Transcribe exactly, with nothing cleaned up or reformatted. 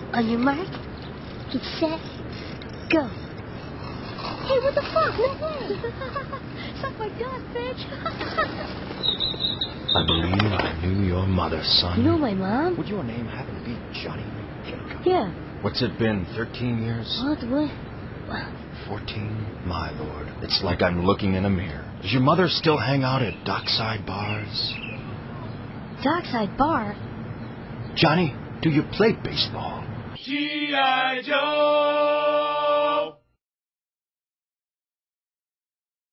On your mark, get set, go. Hey, what the fuck? No way. Suck my dog, bitch. I believe I knew your mother, son. You know my mom? Would your name happen to be Johnny? Yeah. What's it been, thirteen years? What? What? Fourteen? My lord, it's like I'm looking in a mirror. Does your mother still hang out at dockside bars? Dockside bar? Johnny, do you play baseball? G I Joe!